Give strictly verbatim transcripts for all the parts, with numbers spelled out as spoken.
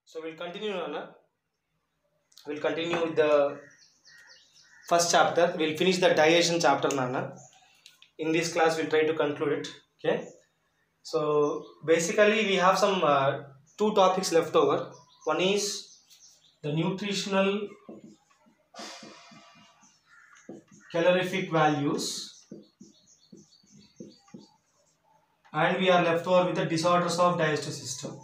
So we'll continue, Nana. We'll continue with the first chapter. We'll finish the digestion chapter, Nana. In this class, we'll try to conclude it. Okay. So basically, we have some uh, two topics left over. One is the nutritional calorific values, and we are left over with the disorders of digestive system.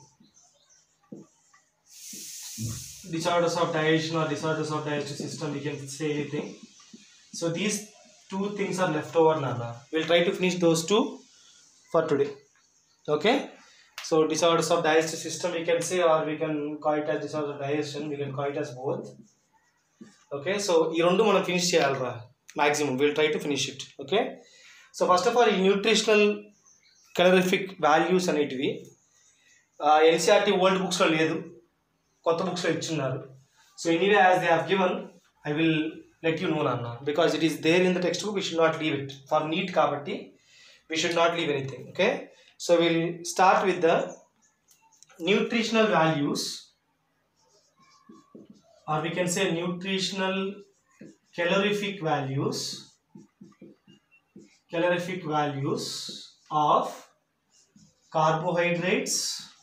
Disorders of digestion or disorders of digestive system, we can say anything. So these two things are left over, Nana. We'll try to finish those two for today. Okay. So disorders of digestive system we can say, or we can call it as disorder of digestion. We can call it as both. Okay. So ee rendu manam finish cheyalra maximum. We'll try to finish it. Okay. So first of all, nutritional calorific values అనేటివి N C E R T old books లో లేదు, కొత్త books లో ఇచ్చున్నారు. So anyway, as they have given, I will let you know, Nana, because it is there in the textbook. We should not leave it for neat kabatti. We should not leave anything. Okay. So we'll start with the nutritional values, or we can say nutritional calorific values, calorific values of carbohydrates,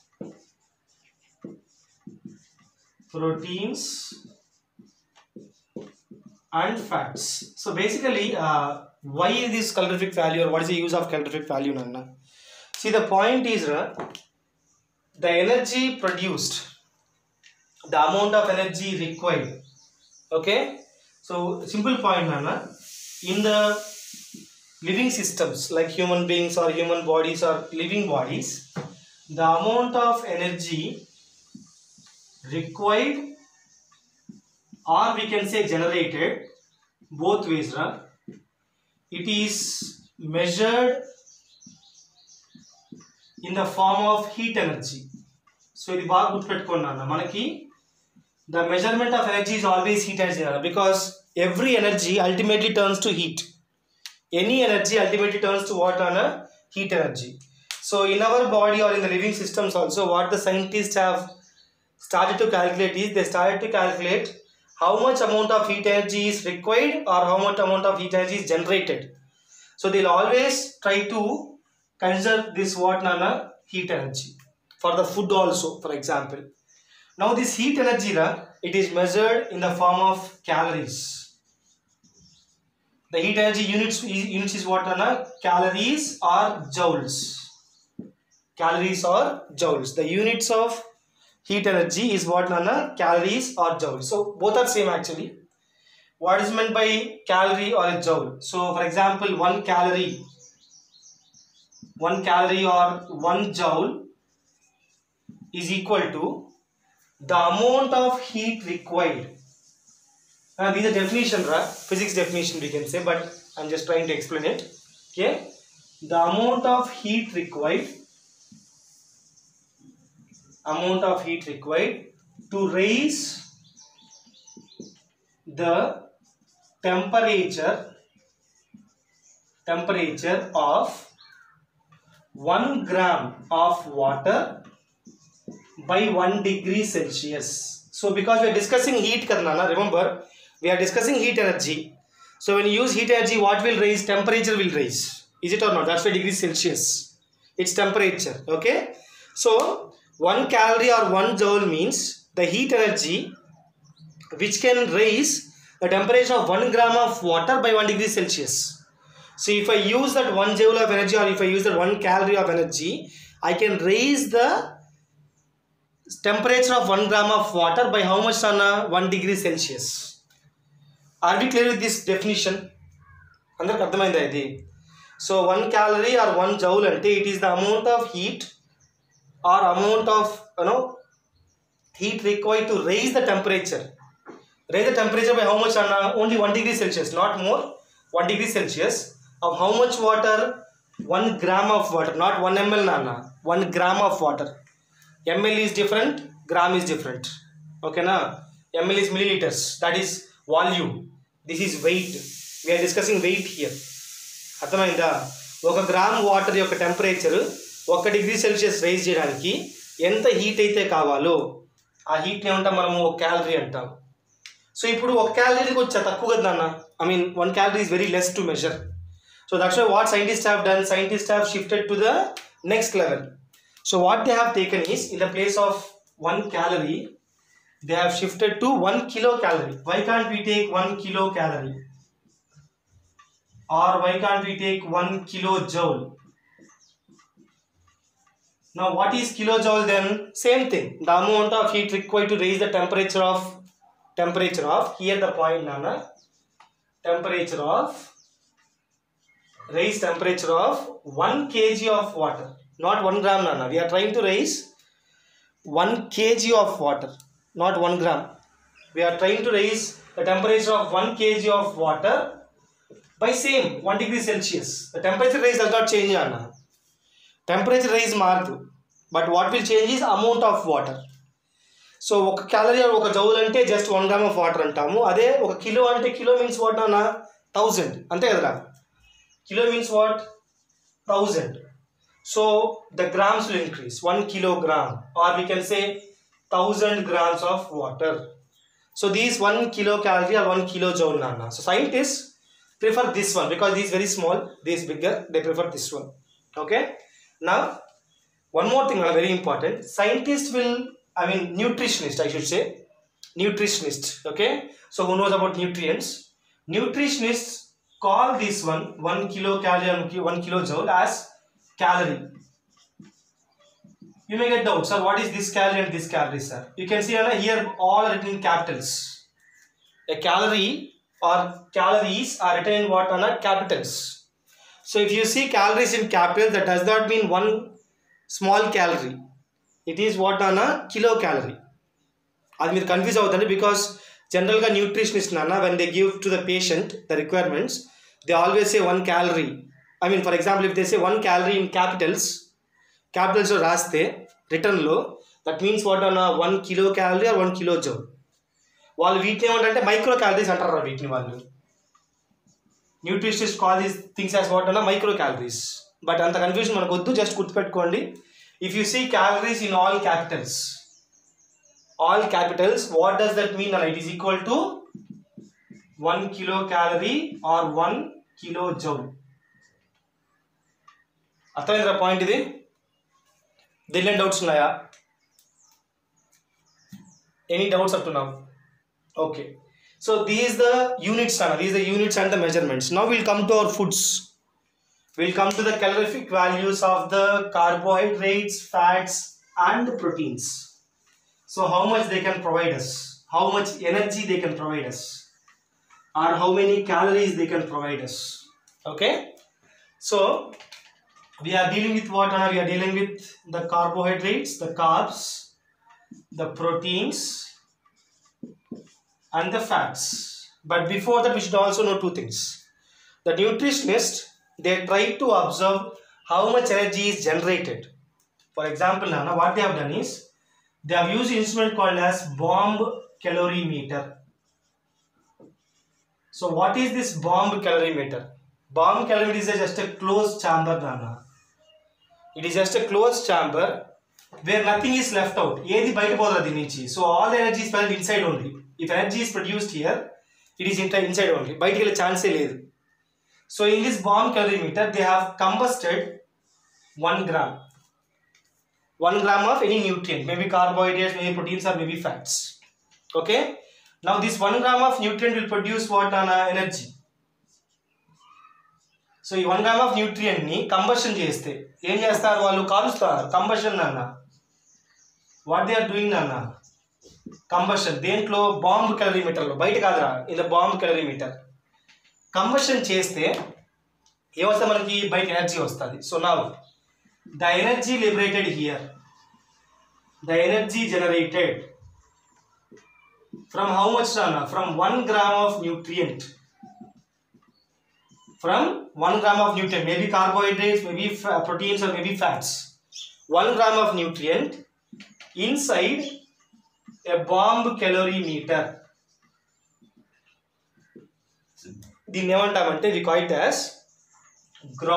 proteins and fats. So basically, uh, why is this calorific value, or what is the use of calorific value, Nana? See, the point is uh, the energy produced, the amount of energy required. Okay. So simple point, Nana. In the living systems like human beings or human bodies or living bodies, the amount of energy required, or we can say generated, both ways, right? It is measured in the form of heat energy. So ఇది బాగా గుర్తుపెట్టుకోండి అన్న, మనకి the measurement of energy is always heat energy, because every energy ultimately turns to heat. Any energy ultimately turns to what, on a heat energy. So in our body or in the living systems also, what the scientists have started to calculate is, they started to calculate how much amount of heat energy is required or how much amount of heat energy is generated. So they'll always try to conserve this what, Nana, heat energy for the food also, for example. Now this heat energy, it is measured in the form of calories. The heat energy units units is what, Nana? Calories or joules. Calories or joules. The units of heat energy is what, Nana? Calories or joules. So both are same actually. What is meant by calorie or a joule? So for example, one calorie, one calorie or one joule is equal to the amount of heat required. Now these are definition, right? Physics definition we can say, but I'm just trying to explain it. Okay, the amount of heat required, amount of heat required to raise the temperature temperature of one gram of water by one degree Celsius. So because we are discussing heat, Karnana, remember we are discussing heat energy. So when you use heat energy, what will raise? Temperature will raise. Is it or not? That's why degrees Celsius. It's temperature. Okay. So one calorie or one joule means the heat energy which can raise the temperature of one gram of water by one degree Celsius. So if I use that one joule of energy, or if I use that one calorie of energy, I can raise the temperature of one gram of water by how much, Anna? one degree Celsius. Are we clear with this definition? Andarku ardhamainda idi? So one calorie or one joule ante it is the amount of heat or amount of, you know, heat required to raise the temperature. Raise the temperature by how much, Anna? Only one degree Celsius, not more. one degree Celsius of how much water? one gram of water, not one milliliter, Nana. one gram of water. Ml is different, gram is different. Okay, na? Ml is milliliters, that is volume. This is weight. We are discussing weight here. అర్థమైందా? ఒక gram water యొక్క temperature ఒక degree Celsius rise చేయడానికి ఎంత heat అయితే కావాలో ఆ హీట్ని ఏమంటాం మనము ఒక క్యాలరీ అంటాం. సో ఇప్పుడు ఒక క్యాలరీకి వచ్చా తక్కువ కదా నాన్న, I mean one calorie is very less to measure. So that's why what scientists have done, scientists have shifted to the next level. So what they have taken is, in the place of one calorie, they have shifted to one kilocalorie. Why can't we take one kilocalorie? Or why can't we take one kilojoule? Now what is kilojoule then? Same thing, the amount of heat required to raise the temperature of temperature of here the point nana temperature of raise temperature of one kilogram of water, not one gram nana. We are trying to raise one kilogram of water, not one gram. We are trying to raise the temperature of one kilogram of water by same one degree Celsius. The temperature raise does not change nana. Temperature raise mardu, but what will change is amount of water. So ఒక calorie ఒక joule అంటే just one gram of water అంటాము. అదే ఒక kilo అంటే kilo means what అన్న thousand, అంతే కదరా. Kilo means what thousand. So the grams will increase, one kilogram or we can say thousand grams of water. So these one kilo calorie or one kilo joule నాన్న. So scientist prefer this one because these very small, these bigger, they prefer this one. Okay, now one more thing very important, scientist will, I mean nutritionist I should say, nutritionist, okay. So who knows about nutrients? Nutritionists call this one one kilocalorie and one kilojoule as calorie. You may get doubts, sir, what is this calorie and this calorie, sir? You can see here all written in capitals. A calorie or calories are written in what on capitals. So if you see calories in capitals, that does not mean one small calorie, it is what on a kilocalorie. అది మీరు confuse అవుతుంది because జనరల్గా nutritionist నాన్న when they give to the patient the requirements, they always say one calorie. I mean for example if they say one calorie in capitals, క్యాపిటల్స్లో రాస్తే రిటర్న్లో, that means what అన్న one kilo calorie or one kilo joule. వాళ్ళు వీటిని ఏమంటారంటే micro calories అంటారు వీటిని వాళ్ళు. Nutritionist call these things as what అన్న మైక్రో క్యాలరీస్. బట్ అంత కన్ఫ్యూజన్ మనకు వద్దు, జస్ట్ గుర్తుపెట్టుకోండి. If you see calories in all capitals, all capitals, what does that mean అన్న? It is equal to one kilo calorie or one kilo joule. అర్థమైందిరా point ఇది? దీనిలో doubts ఉన్నాయా? Any doubts up to now? Okay, so these the units అన్న, these the units and the measurements. Now will come to our foods. We'll come to the calorific values of the carbohydrates, fats and proteins. So how much they can provide us, how much energy they can provide us, or how many calories they can provide us. Okay, so we are dealing with what? We are dealing with the carbohydrates, the carbs, the proteins and the fats. But before that we should also know two things. The nutritionist, they try to observe how much energy is generated. For example, Nana, what they have done is, they have used an instrument called as bomb calorimeter. So what is this bomb calorimeter? Bomb calorimeter is just a closed chamber, Nana. It is just a closed chamber where nothing is left out. Edi bayita podra dinichi. So all the energy is felt inside only. If energy is produced here, it is inside only. Bayita kele chance లేదు. So in this bomb calorimeter, they have combusted one gram. One gram of any nutrient, maybe carbohydrates, maybe proteins, or maybe fats. Okay. Now this one gram of nutrient will produce what on energy. So ఈ one gram of nutrient ni combustion చేస్తే ఏం చేస్తారు వాళ్ళు? కాలుస్తారు. Combustion అన్న. What they are doing అన్న? Combustion. దేంట్లో? Bomb calorimeter లో, బయట కాదురా, in the bomb calorimeter. Combustion చేస్తే ఏమొస్తుంది మనకి? బయట ఎనర్జీ వస్తుంది. So now the energy liberated here, the energy generated from how much అన్న? From one gram of nutrient. From one gram of nutrient, maybe carbohydrates, maybe proteins or maybe fats. One gram of nutrient inside a bomb calorimeter. దీన్ని ఏమంటామంటే we call it as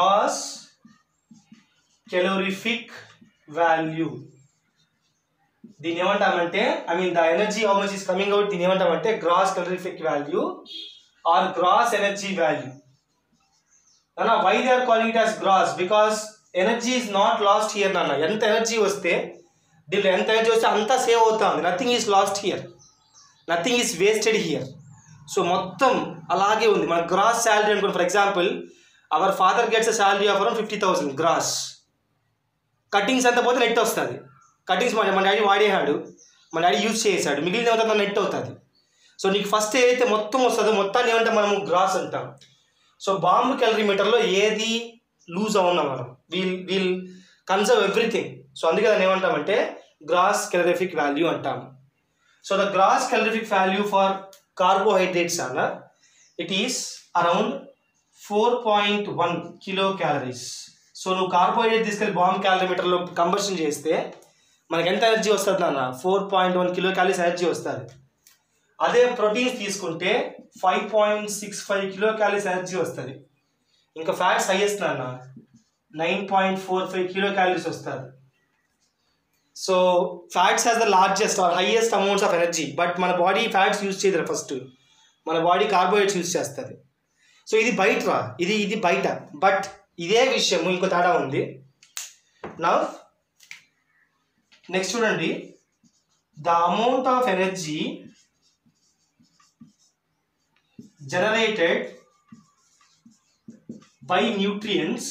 gross calorific value. దీని ఏమంటామంటే I mean the energy how much is coming out దీని ఏమంటామంటే gross calorific value or gross energy value. నాన్న why they are calling it as gross? Because energy is not lost here నాన్న. ఎంత energy వస్తే దీంట్లో ఎంత ఎనర్జీ వస్తే అంతా సేవ్ అవుతుంది. Nothing is lost here, nothing is wasted here. So మొత్తం అలాగే ఉంది. మన గ్రాస్ శాలరీ అనుకోండి, for example our father gets a salary of around fifty thousand gross. Cuttings అంతా పోతే నెట్ వస్తుంది. కటింగ్స్ మన డాడీ వాడేసాడు, మన డాడీ యూజ్ చేసాడు, మిగిలిన ఏమంతా నెట్ అవుతుంది. సో నీకు ఫస్ట్ ఏదైతే మొత్తం వస్తుందో మొత్తాన్ని ఏమంటే మనము గ్రాస్ అంటాం. సో బాంబు క్యాలరీమీటర్లో ఏది లూజ్ అవునా మనం, we'll we'll conserve everything. So అందుకే దాన్ని ఏమంటామంటే గ్రాస్ క్యాలరిఫిక్ వాల్యూ అంటాం. So the gross calorific value for carbohydrates అన్న it is around four point one kilo calories. So నువ్వు కార్బోహైడ్రేట్ తీసుకెళ్ళి బాంబు క్యాలరీమీటర్లో కంబషన్ చేస్తే మనకి ఎంత ఎనర్జీ వస్తుంది నాన్న? Four point one kilo calories energy వస్తుంది. అదే ప్రోటీన్స్ తీసుకుంటే five point six five kilo calories energy వస్తుంది. ఇంకా ఫ్యాట్స్ హైయెస్ట్ నాన్న nine point four five kilo calories వస్తుంది. So fats has the largest or highest amounts of energy. But మన body fats use చేయదు, first మన body carbohydrates use చేస్తుంది. So ఇది బయట రా, ఇది ఇది బయట. బట్ ఇదే విషయము ఇంకో తేడా ఉంది. నా నెక్స్ట్ చూడండి, the amount of energy generated by nutrients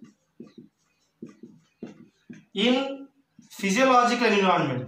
in physiological environment.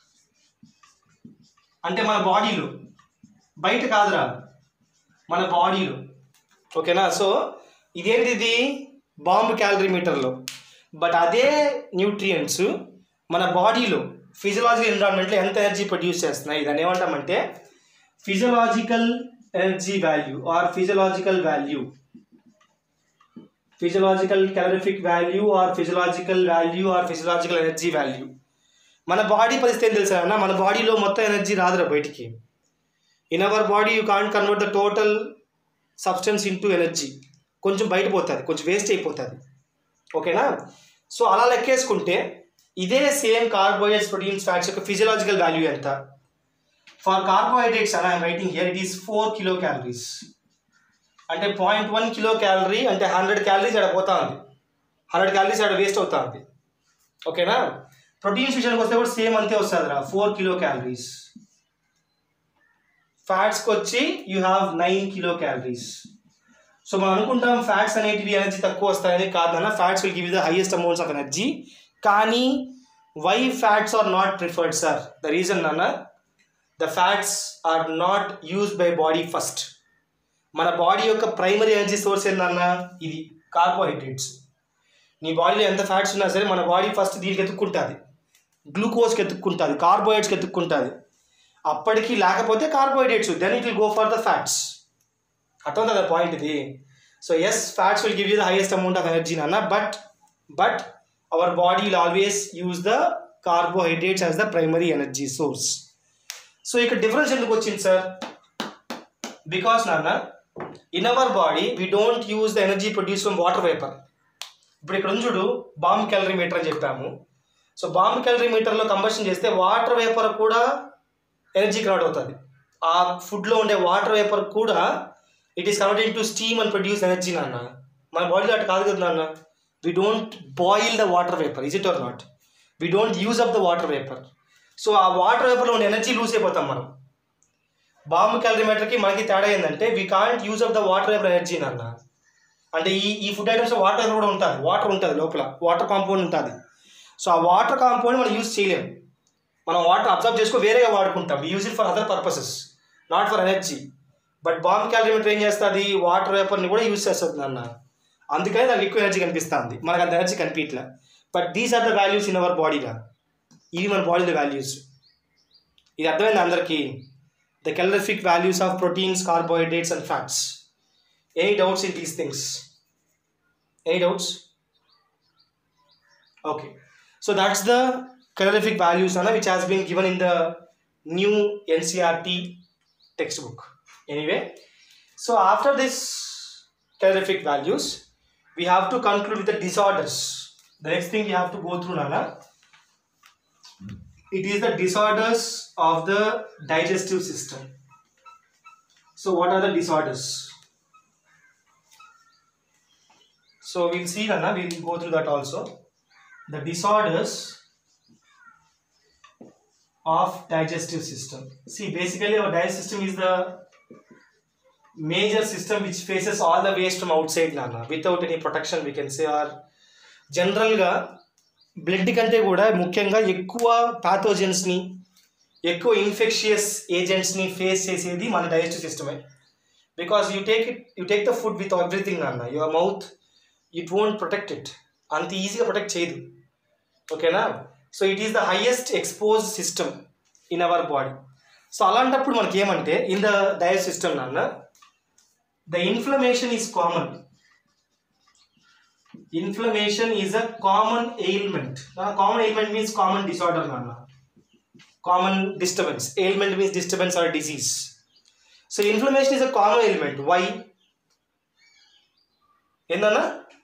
అంటే మన బాడీలో, బయట కాదురా, మన బాడీలో. ఓకేనా? సో ఇదేంటిది బాంబు క్యాలరీమీటర్లో. బట్ అదే న్యూట్రియంట్స్ మన బాడీలో ఫిజియలాజికల్ ఎన్విరాన్మెంట్లో ఎంత ఎనర్జీ ప్రొడ్యూస్ చేస్తున్నాయి, దాన్ని ఏమంటామంటే physiological energy value or physiological value, physiological calorific value or physiological value or physiological energy value. మన బాడీ పరిస్థితి ఏం తెలుసా అన్న? మన బాడీలో మొత్తం ఎనర్జీ రాదురా బయటికి. In our body you can't convert the total substance into energy. కొంచెం బయట పోతుంది, కొంచెం వేస్ట్ అయిపోతుంది. ఓకేనా? సో అలా లెక్కేసుకుంటే ఇదే సేమ్ కార్బోహైడ్రేట్స్, ప్రోటీన్స్, ఫ్యాట్స్ యొక్క ఫిజియలాజికల్ వాల్యూ ఎంత? For carbohydrates, and I am writing here, it is four kilocalories. అంటే పాయింట్ వన్ కిలో క్యాలరీ అంటే హండ్రెడ్ క్యాలరీస్ అక్కడ పోతా ఉంది, హండ్రెడ్ క్యాలరీస్ అక్కడ వేస్ట్ అవుతా ఉంది. ఓకేనా? ప్రోటీన్స్ విషయానికి వస్తే కూడా సేమ్ అంతే వస్తుంది రా, ఫోర్ కిలో క్యాలరీస్. ఫ్యాట్స్కి వచ్చి you have nine kilo calories. So మనం అనుకుంటాం ఫ్యాట్స్ అనేటివి ఎనర్జీ తక్కువ వస్తాయని. కాదన్న, fats will give the highest amounts of energy. కానీ why fats are not preferred sir? The reason అన్న, the fats are not used by body first. మన body యొక్క ప్రైమరీ ఎనర్జీ సోర్స్ ఏంటన్నా? ఇది కార్బోహైడ్రేట్స్. నీ బాడీలో ఎంత ఫ్యాట్స్ ఉన్నా సరే మన బాడీ ఫస్ట్ దీనికి ఎత్తుక్కుంటుంది, గ్లూకోజ్కి ఎత్తుక్కుంటుంది, కార్బోహైడ్రేట్స్కి ఎత్తుక్కుంటుంది. అప్పటికి లేకపోతే carbohydrates, then it will go for the fats. అర్థం కదా పాయింట్ ఇది? So yes, fats will give you the highest amount of energy నాన్న. But but our body will always use the carbohydrates as the primary energy source. So ఇక్కడ difference ఎందుకు వచ్చింది sir? Because నాన్న, in our body we don't use the energy produce from water vapour. ఇప్పుడు ఇక్కడ చూడు, bomb calorimeter అని చెప్పాము. So bomb క్యాలరీమీటర్లో కంబషన్ చేస్తే వాటర్ వేపర్ కూడా ఎనర్జీ కన్వర్ట్ అవుతుంది. ఆ ఫుడ్లో ఉండే వాటర్ వేపర్ కూడా it is converted to steam and produce energy నాన్న. మన బాడీలో అటు కాదు కదా నాన్న. We don't boil the water vapour, is it or not? We don't use up the water vapour. So ఆ వాటర్ వేపర్లో ఉండే ఎనర్జీ లూజ్ అయిపోతాం మనం. బాంబు క్యాలరీమీటర్కి మనకి తేడా ఏంటంటే we can't use up the water vapour energy నాన్న. అంటే ఈ ఈ ఫుడ్ ఐటమ్స్లో వాటర్ వేపర్ కూడా ఉంటుంది, వాటర్ ఉంటుంది లోపల, వాటర్ కాంపౌండ్ ఉంటుంది. సో ఆ వాటర్ కాంపౌండ్ మనం యూజ్ చేయలేము. మనం వాటర్ అబ్జర్వ్ చేసుకో వేరేగా వాడుకుంటాం. We use it for other purposes, not for energy. But bomb calorimeter ఏం చేస్తుంది? వాటర్ వేపర్ని కూడా యూజ్ చేస్తుంది నాన్న. అందుకని దానికి ఎక్కువ ఎనర్జీ కనిపిస్తుంది, మనకు అంత ఎనర్జీ కనిపించలే. But these are the values in our బాడీలా. ఇవి మన బాడీలో వాల్యూస్. ఇది అర్థమైంది అందరికీ? The calorific values of proteins, carbohydrates and fats. Any doubts in these things? Any doubts? Okay. So that's the calorific values Anna, which has been given in the new N C E R T textbook. Anyway, so after this calorific values, we have to conclude with the disorders. The next thing we have to go through Nana, it is the disorders of the digestive system. So what are the disorders? So we'll see Nana, we'll go through that also. The disorders of digestive system. See, basically our digestive system is the major system which faces all the waste from outside Nana, without any protection we can say, or general ga blood కంటే కూడా ముఖ్యంగా ఎక్కువ pathogens ని ఎక్కువ infectious agents ని face చేసేది మన digestive సిస్టమే. Because you take it you take the food with everything అన్న, your mouth it won't protect it, అంత ఈజీగా ప్రొటెక్ట్ చేయదు. ఓకేనా? So it is the highest expose system in our body. So అలాంటప్పుడు మనకి ఏమంటే ఇన్ ద డైజెస్ట్ సిస్టమ్ నాన్న the inflammation is common. Inflammation is a common ailment. Common ailment means common disorder నాన్న. Common disturbance. Ailment means disturbance or disease. So inflammation is a common ailment. Why? Endana?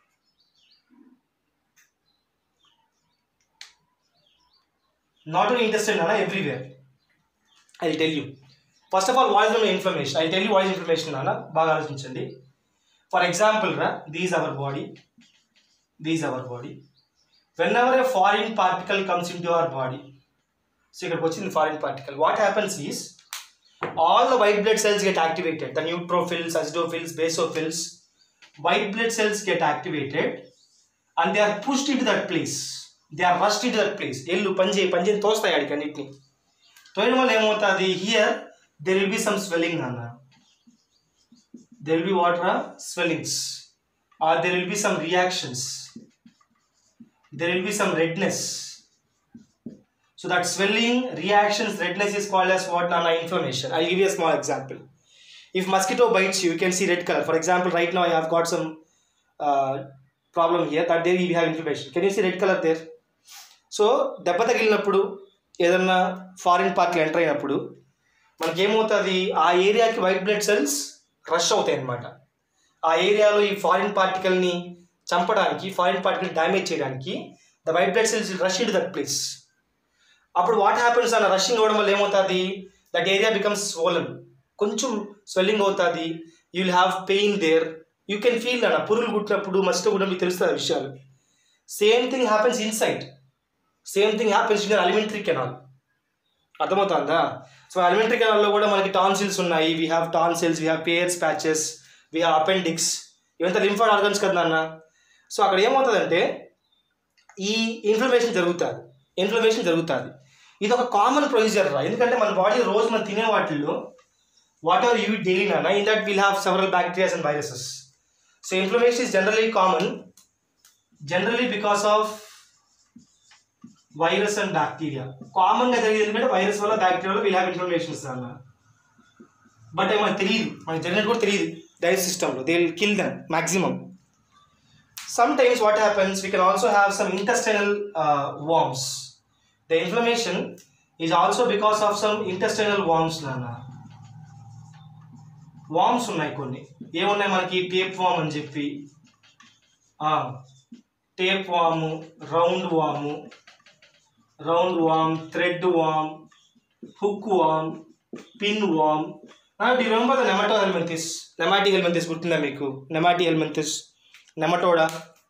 Not only intestine, nana, everywhere. I'll tell you. First of all, what is the inflammation? I'll tell you what is inflammation, nana. Baga aloచించండి. For example, ra, these our body. These our body. Whenever a foreign particle comes into our body, so you can watch in the foreign particle. What happens is all the white blood cells get activated. The neutrophils, acidophils, basophils, white blood cells get activated and they are pushed into that place. They are rushed into that place. Ellu panje panje tostayi adiki annitni. Toyadam valla em avutadi, here there will be some swelling nana. There will be what ra? Swellings. Or there will be some reactions. There will be some redness. So that swelling, reactions, redness is called as what, nana? Inflammation. I'll give you a small example. If mosquito bites you, you can see red color. For example, right now I have got some uh, problem here. That there we have inflammation. Can you see red color there? So దెబ్బ తగిలినప్పుడు ఏదన్నా foreign particle enter అయినప్పుడు మనకి ఏమవుతుంది, ఆ ఏరియాకి white blood cells rush అవుతాయి అన్నమాట. ఆ ఏరియాలో ఈ ఫారిన్ పార్టికల్ని చంపడానికి, ఫారిన్ పార్టికల్ డ్యామేజ్ చేయడానికి the white blood cells rush in to that place. అప్పుడు వాట్ హ్యాపెన్స్ అన్న రషింగ్ అవ్వడం వల్ల ఏమవుతుంది, దట్ ఏరియా బికమ్స్ స్వోలన్, కొంచెం స్వెల్లింగ్ అవుతుంది. You will have pain there. You can feel అన్న, పురుగులు కుట్టినప్పుడు మస్కిటో కూడా మీకు తెలుస్తుంది ఆ విషయాలు. Same thing happens inside. Same thing happens in alimentary canal. అర్థమవుతుందా? సో అలిమెంటరీ కెనాల్లో కూడా మనకి టాన్సిల్స్ ఉన్నాయి. We have tonsils, we have Peyer's patches, we have appendix, ఇవంతా లింఫాయిడ్ ఆర్గన్స్ కదా అన్న. సో అక్కడ ఏమవుతుందంటే ఈ ఇన్ఫ్లమేషన్ జరుగుతుంది, ఇన్ఫ్లమేషన్ జరుగుతుంది. ఇది ఒక కామన్ ప్రొసీజర్ రా. ఎందుకంటే మన బాడీ రోజు మనం తినే వాటిల్లో వాట్ ఎవర్ యూ డైలీ నానా, in that will have several bacterias and viruses. So inflammation is generally common generally because of virus and bacteria. కామన్గా జరిగేది ఎందుకంటే వైరస్ వల్ల, బ్యాక్టీరియా వల్ల విల్ హ్యావ్ ఇన్ఫ్లమేషన్స్ అన్న. బట్ మనకు తెలియదు, మనకు జరిగినట్టు కూడా తెలియదు. డైజెస్ట్ సిస్టంలో they will kill them maximum. Sometimes what happens, we can also have some intestinal uh, worms. The inflammation is also because of some intestinal worms nana. Worms unnai konni. Em unnai manaki tape worm ani cheppi, ah tape worm, round worm, round worm, thread worm, hook worm, pin worm. Now do you remember the nematohelminthes? Nematohelminthes gurtunda meeku? Nematohelminthes, Nematoda,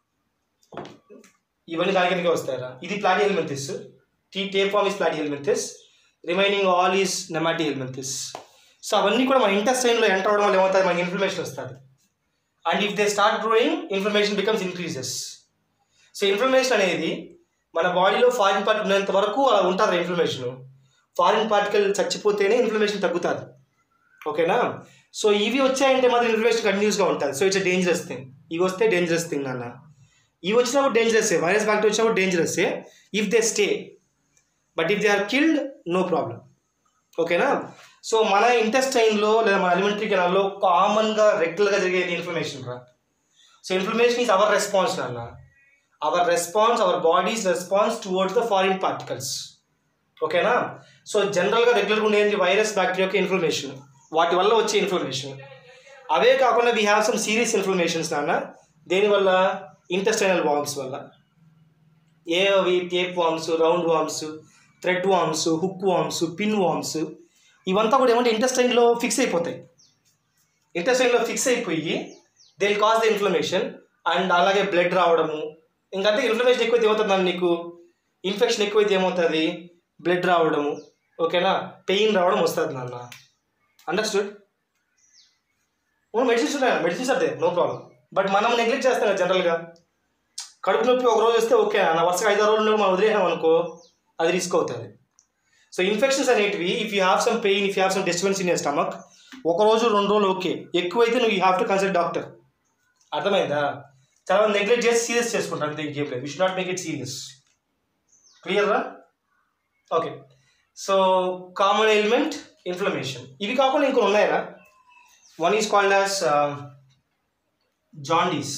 ఇవన్నీ దాని కిందకే వస్తాయరా. ఇది Platyhelminthes. టీ tape form is Platyhelminthes, remaining all is Nematohelminthes. So అవన్నీ కూడా మన ఇంటెస్టైన్లో enter అవ్వడం వల్ల ఏమవుతుంది, మనకి ఇన్ఫ్లమేషన్ వస్తుంది. And if they start growing, inflammation becomes increases. So inflammation అనేది మన బాడీలో ఫారిన్ పార్టికల్ ఉన్నంత వరకు అలా ఉంటుంది ఇన్ఫ్లమేషన్. ఫారిన్ పార్టికల్ చచ్చిపోతేనే ఇన్ఫ్లమేషన్ తగ్గుతుంది. ఓకేనా? సో ఇవి వచ్చాయంటే మాత్రం ఇన్ఫ్లమేషన్ కంటిన్యూస్గా ఉంటుంది. So it's dangerous thing. ఇవి వస్తే డేంజరస్ థింగ్ నాన్న. ఇవి వచ్చినప్పుడు డేంజరస్సే, వైరస్ బ్యాక్టీరియా వచ్చినప్పుడు డేంజరస్సే if they stay. But if they are killed, no problem. ఓకేనా? సో మన ఇంటెస్టైన్లో లేదా మన అలిమెంటరీ కెనాల్లో కామన్గా రెగ్యులర్గా జరిగేది ఇన్ఫ్లమేషన్ రా. So inflammation is our response నాన్న. Our response, our body's response towards the foreign particles. ఓకేనా? సో జనరల్గా రెగ్యులర్గా ఉండేది వైరస్, బ్యాక్టీరియాకి ఇన్ఫ్లమేషన్, వాటి వల్ల వచ్చే ఇన్ఫ్లమేషన్. అవే కాకుండా we have some serious inflammations నాన్న. దేనివల్ల? ఇంటెస్టైనల్ వార్మ్స్ వల్ల. ఏ అవి tape worms, round worms, thread worms, hook worms, pin worms ఇవంతా కూడా ఏమంటే ఇంటెస్టైన్లో ఫిక్స్ అయిపోతాయి. ఇంటెస్టైన్లో ఫిక్స్ అయిపోయి they will cause the inflammation and అలాగే బ్లడ్ రావడము. ఇంకంటే ఇన్ఫ్లమేషన్ ఎక్కువైతే ఏమవుతుంది, నీకు ఇన్ఫెక్షన్ ఎక్కువైతే ఏమవుతుంది, బ్లడ్ రావడము, ఓకేనా, పెయిన్ రావడం వస్తుంది నాన్న. అండర్స్టూడ్? మెడిసిన్స్ ఉన్నాయి, మెడిసిన్స్ అదే నో ప్రాబ్లం. బట్ మనం నెగ్లెక్ట్ చేస్తాం కదా జనరల్గా. కడుపు నొప్పి ఒక రోజు వస్తే ఓకే నా వరుసగా ఐదారు రోజులు మనం వదిలేసాం అనుకో అది రిస్క్ అవుతుంది. సో ఇన్ఫెక్షన్స్ అనేటివి if you have some pain, if you have some disturbance in your stomach, ఒక రోజు రెండు రోజులు ఓకే, ఎక్కువైతే నువ్వు you have to consult doctor. అర్థమైందా? చాలా మంది నెగ్లెక్ట్ చేసి సీరియస్ చేసుకుంటారు, అంతే ఇంకేం లేదు. You should not make it serious. క్లియర్రా? Okay. So common element inflammation. ఇవి కాకుండా ఇంకొన్ని ఉన్నాయరా? One is called as jaundice.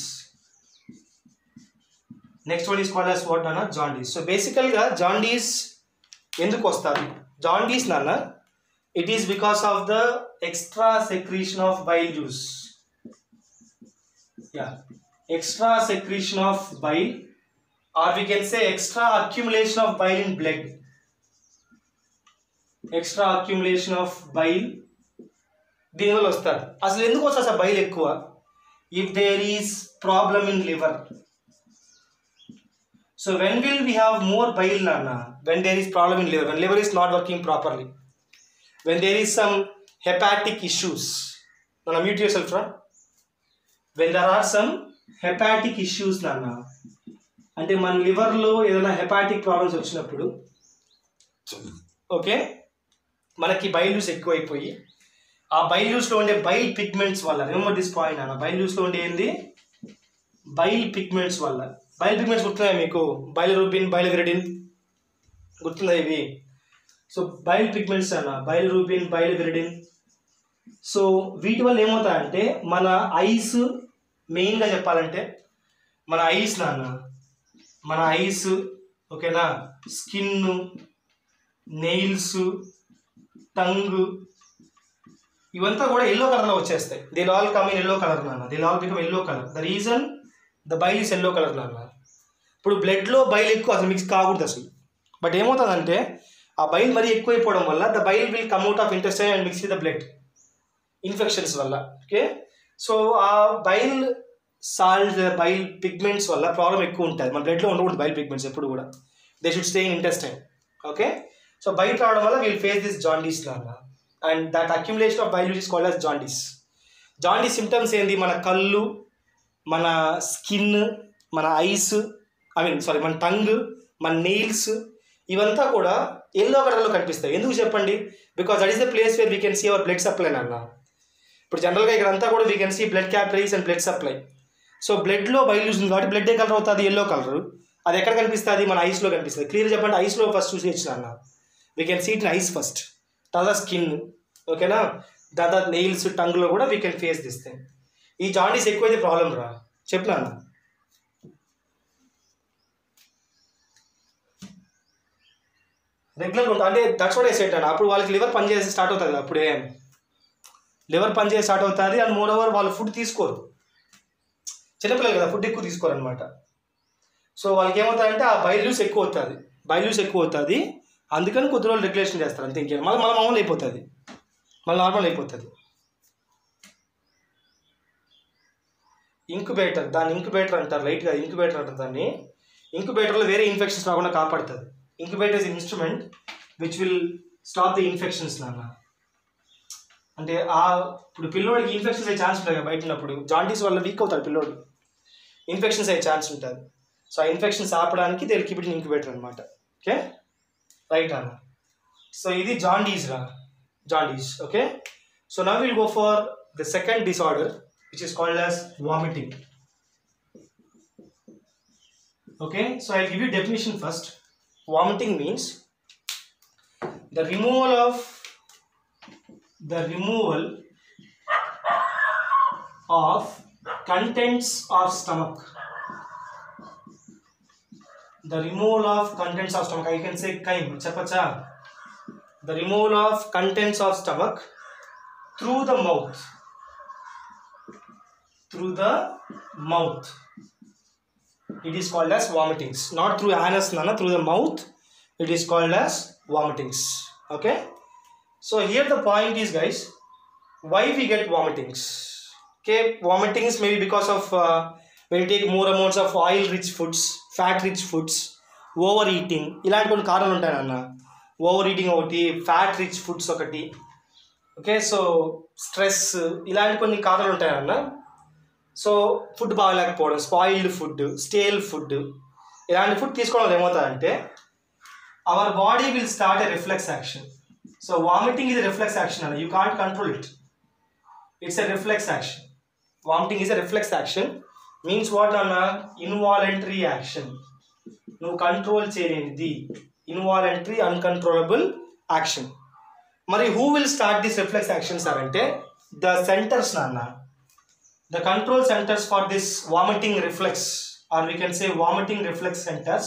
Next one is called as what అన్న? జాండీస్. సో బేసికల్గా జాండీస్ ఎందుకు వస్తుంది? జాండీస్ నాన్న it is because of the extra secretion of bile juice. Yeah, extra secretion of bile or we can say extra accumulation of bile in blood. Extra accumulation of bile దీనివల్ల వస్తుంది. అసలు ఎందుకు వస్తుంది sir bile ఎక్కువ? If there is problem in liver. So when will we have more bile నాన్న? When there is problem in liver, when liver is not working properly, when there is some hepatic issues. నాన్న mute yourself రా. When there are some hepatic issues నాన్న, అంటే మన లివర్లో ఏదైనా hepatic problems వచ్చినప్పుడు okay మనకి బైల్ జ్యూస్ ఎక్కువైపోయి ఆ బైల్ జ్యూస్లో ఉండే బైల్ పిగ్మెంట్స్ వల్ల, రిమెంబర్ దిస్ పాయింట్ అన్న, బైల్ జ్యూస్లో ఉండే ఏంది బైల్ పిగ్మెంట్స్ వల్ల. బైల్ పిగ్మెంట్స్ గుర్తున్నాయా మీకు? బైలిరూబిన్, బైలివిరిడిన్ గుర్తుందా ఇవి? సో బైల్ పిగ్మెంట్స్ అన్న, బైలిరూబిన్, బైలివిరిడిన్. సో వీటి వల్ల ఏమవుతాయంటే మన ఐస్, మెయిన్గా చెప్పాలంటే మన ఐస్ నాన్న, మన ఐస్ ఓకేనా, స్కిన్, నెయిల్స్, టంగ్ ఇవంతా కూడా ఎల్లో కలర్లో వచ్చేస్తాయి. They all come in yellow colour నాన్న. They all become yellow colour. The reason the bile is yellow colour నాన్న. ఇప్పుడు బ్లడ్లో బైల్ ఎక్కువ అసలు మిక్స్ కాకూడదు అసలు. బట్ ఏమవుతుందంటే ఆ బైల్ మరీ ఎక్కువైపోవడం వల్ల the bile will come out of intestine and mix with the blood infections వల్ల. ఓకే, సో ఆ బైల్ సాల్ట్, బైల్ పిగ్మెంట్స్ వల్ల ప్రాబ్లం ఎక్కువ ఉంటుంది. మన బ్లడ్లో ఉండకూడదు బైల్ పిగ్మెంట్స్ ఎప్పుడు కూడా. They should stay in intestine. Okay, so బైట్ రావడం వల్ల వీల్ ఫేస్ దిస్ జాండీస్ లాగా, and that accumulation of bile is called as jaundice. Jaundice symptoms ఏంది? మన కళ్ళు, మన స్కిన్, మన ఐస్, ఐ మీన్ సారీ మన టంగ్, మన నెయిల్స్ ఇవంతా కూడా ఎల్లో కలర్లో కనిపిస్తాయి. ఎందుకు చెప్పండి? Because that is the place where we can see our blood supply అన్న. ఇప్పుడు జనరల్గా ఇక్కడ అంతా కూడా we can see blood capillaries and blood supply. So బ్లడ్లో బైల్ ఉంది కాబట్టి బ్లడ్ ఏ కలర్ అవుతుంది? Yellow colour. అది ఎక్కడ కనిపిస్తుంది? మన ఐస్లో కనిపిస్తుంది. క్లియర్ చెప్పండి, ఐస్లో ఫస్ట్ చూసి వచ్చిన అన్న. We can see it in eyes first, తర్వాత స్కిన్, ఓకేనా, దాని తర్వాత నెయిల్స్, టంగ్లో కూడా we can face this thing. ఈ జాండీస్ ఎక్కువైతే ప్రాబ్లం రా, చెప్పినా అన్న. రెగ్యులర్గా ఉంటుంది అంటే దట్స్ వాట్ ఐ సెడ్ అన్న. అప్పుడు వాళ్ళకి లివర్ పనిచేసి స్టార్ట్ అవుతుంది, అప్పుడే లివర్ పనిచేసి స్టార్ట్ అవుతుంది. అండ్ మోర్ ఓవర్ వాళ్ళు ఫుడ్ తీసుకోరు, చిన్నపిల్లలు కదా, ఫుడ్ ఎక్కువ తీసుకోరు అనమాట. సో వాళ్ళకి ఏమవుతుందంటే ఆ బైల్ జ్యూస్ ఎక్కువ అవుతుంది, బైల్ జ్యూస్ ఎక్కువ అవుతుంది. అందుకని కొద్ది రోజులు రెగ్యులేషన్ చేస్తారు అంతే, ఇంకేం. మళ్ళీ మళ్ళీ మామూలు అయిపోతుంది, మళ్ళీ నార్మల్ అయిపోతుంది. ఇంక్యుబేటర్, దాన్ని ఇంక్యుబేటర్ అంటారు, లైట్గా ఇంక్యుబేటర్ అంటారు దాన్ని. ఇంక్యుబేటర్లో వేరే ఇన్ఫెక్షన్స్ రాకుండా కాపాడుతుంది. Incubator is instrument which will stop the infections నాన్న. అంటే ఆ ఇప్పుడు పిల్లోడికి ఇన్ఫెక్షన్స్ అయ్యే ఛాన్స్ ఉంటుంది కదా బయట ఉన్నప్పుడు. జాండీస్ వల్ల వీక్ అవుతాడు పిల్లోడు, ఇన్ఫెక్షన్స్ అయ్యే ఛాన్స్ ఉంటుంది. సో ఆ ఇన్ఫెక్షన్స్ ఆపడానికి they will keep it in incubator అనమాట. ఓకే, రైట్ అన్న. సో ఇది జాండీస్ రా, jaundice. Okay, so now will go for the second disorder which is called as vomiting. Okay, so I give you definition first. Vomiting means the removal of the removal of contents of stomach. The removal of contents of stomach. I can say kaim. Chapacha. The removal of contents of stomach through the mouth. Through the mouth. It is called as vomitings. Not through anus, nana, through the mouth. it is called as vomitings. Okay, so here the point is, guys, why we get vomitings. Okay, vomitings may be because of uh, when you take more amounts of oil rich foods, fat rich foods, overeating. ఇలాంటి కొన్ని కారణాలు ఉంటాయి అన్న. Overeating ఒకటి, fat rich foods ఒకటి. Okay, so stress, ఇలాంటి కొన్ని కారణాలు ఉంటాయి అన్న. సో ఫుడ్ బాగలేకపోవడం, స్పాయిల్డ్ ఫుడ్, స్టేల్ ఫుడ్, ఇలాంటి ఫుడ్ తీసుకోవడం వల్ల ఏమవుతుందంటే our body will start a reflex action. So vomiting is a reflex action, and you can't control it. It's a reflex action. Vomiting is a reflex action. Means what, Anna? Involuntary action. No control cheyalenti. Involuntary, uncontrollable action. Mari who will start this reflex actions avante? The centers, Anna. The control centers for this vomiting reflex, or we can say vomiting reflex centers.